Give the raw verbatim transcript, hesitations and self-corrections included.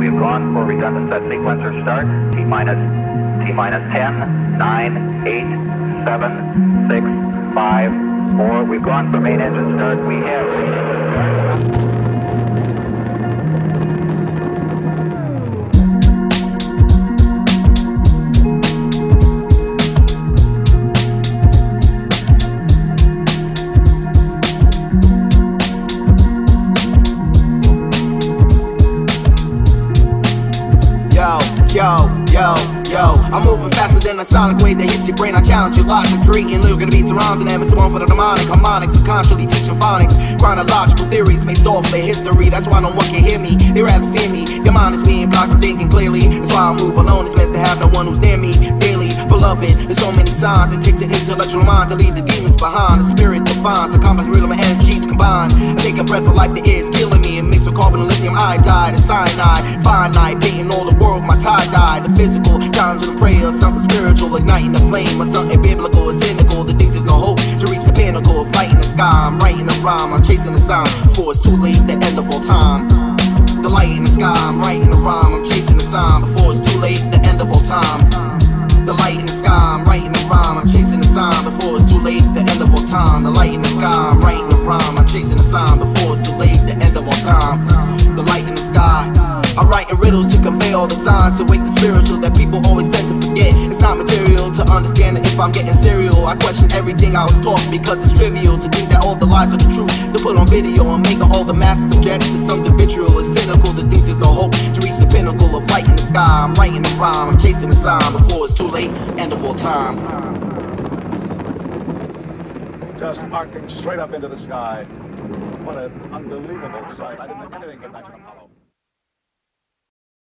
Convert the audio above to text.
we've gone for redundant set sequencer start. T minus, T minus ten, nine, eight, seven, six, five, four. We've gone for main engine start. We have. Yo, yo, yo, I'm moving faster than a sonic wave that hits your brain. I challenge your logic, creating lyrical beats and rhymes, and ever so on for the demonic harmonics, subconsciously teaching phonics. Chronological theories may stall for their history. That's why no one can hear me. They rather fear me. Your mind is being blocked from thinking clearly. That's why I move alone. It's best to have no one who's near me daily. Beloved, there's so many signs. It takes an intellectual mind to leave the demons behind. The spirit defines a complex rhythm and energies combined. I take a breath of life that is killing me. It mixed with carbon and lithium iodide and cyanide. Finite, painting all the world my tie-dye. The physical, challenge and prayer, something spiritual, igniting the flame, or something biblical or cynical. To think there's no hope to reach the pinnacle of light in the sky. I'm writing a rhyme, I'm chasing the sound before it's too late, the end of all time. The light in the sky, I'm writing a rhyme, I'm chasing the sound before it's too late, the end of all time. The light in the sky, I'm writing a rhyme, I'm chasing the sign before it's too late, the end of all time. The light in the sky, I'm writing a rhyme, I'm chasing the sign before it's too late, the end of all time. The light in the sky, I'm writing riddles to convey all the signs, to wake the spiritual that people always tend to forget. It's not material to understand that if I'm getting serial, I question everything I was taught because it's trivial to think that all the lies are the truth. To put on video and make all the masses subject to something vitriol. It's cynical to think there's no hope to reach the pinnacle of light in the sky. I'm writing a rhyme, I'm chasing the sign before it's too late, end of all time. Just arcing straight up into the sky. What an unbelievable sight. I didn't think anything could match it.